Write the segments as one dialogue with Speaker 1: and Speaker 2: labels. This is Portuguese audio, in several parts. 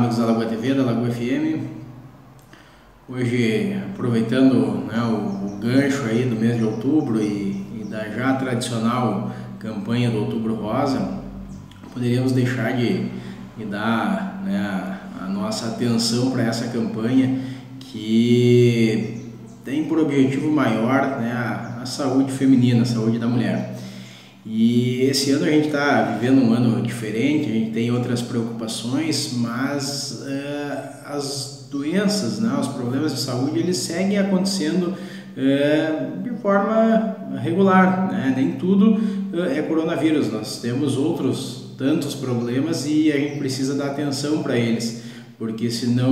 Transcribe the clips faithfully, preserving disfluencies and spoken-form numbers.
Speaker 1: amigos da Lagoa T V, da Lagoa F M. Hoje, aproveitando, né, o, o gancho aí do mês de outubro e, e da já tradicional campanha do Outubro Rosa, poderíamos deixar de, de dar, né, a, a nossa atenção para essa campanha que tem por objetivo maior, né, a, a saúde feminina, a saúde da mulher. E esse ano a gente está vivendo um ano diferente, a gente tem outras preocupações, mas é, as doenças, né, os problemas de saúde, eles seguem acontecendo é, de forma regular, né? Nem tudo é coronavírus, nós temos outros tantos problemas e a gente precisa dar atenção para eles, porque se não,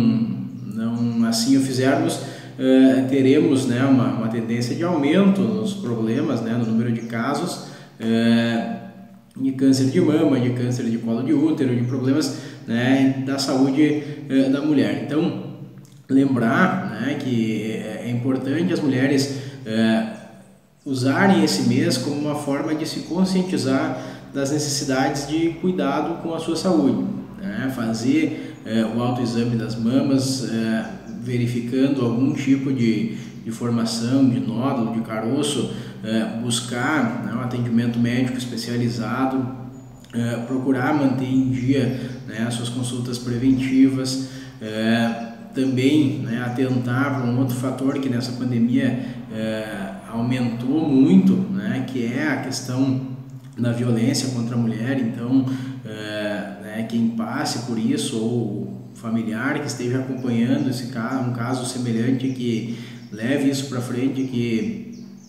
Speaker 1: não assim o fizermos, é, teremos, né, uma, uma tendência de aumento nos problemas, né, no número de casos, É, de câncer de mama, de câncer de colo de útero, de problemas, né, da saúde é, da mulher. Então, lembrar, né, que é importante as mulheres é, usarem esse mês como uma forma de se conscientizar das necessidades de cuidado com a sua saúde, né, fazer é, o autoexame das mamas, é, verificando algum tipo de, de formação, de nódulo, de caroço, é, buscar, né, um atendimento médico especializado, é, procurar manter em dia, né, as suas consultas preventivas, é, também, né, atentar para um outro fator que nessa pandemia é, aumentou muito, né, que é a questão da violência contra a mulher. Então, é, né, quem passe por isso ou familiar que esteja acompanhando esse caso, um caso semelhante, que leve isso para frente, que,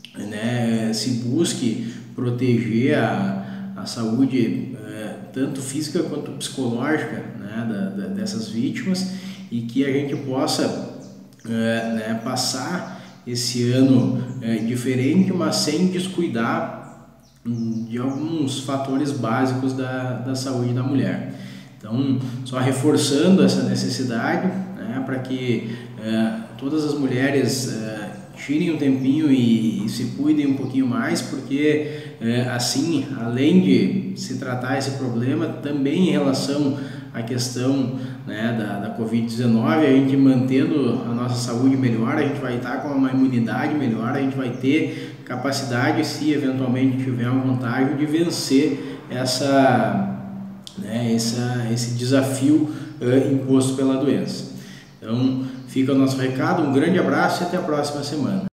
Speaker 1: né, se busque proteger a, a saúde é, tanto física quanto psicológica, né, da, da, dessas vítimas, e que a gente possa é, né, passar esse ano é, diferente, mas sem descuidar de alguns fatores básicos da, da saúde da mulher. Então, só reforçando essa necessidade, né, para que é, todas as mulheres é, tirem um tempinho e, e se cuidem um pouquinho mais, porque é, assim, além de se tratar esse problema, também em relação à questão, né, da, da covid dezenove, a gente mantendo a nossa saúde melhor, a gente vai estar com uma imunidade melhor, a gente vai ter capacidade, se eventualmente tiver um contágio, de vencer essa, né, essa, esse desafio uh, imposto pela doença. Então, fica o nosso recado, um grande abraço e até a próxima semana.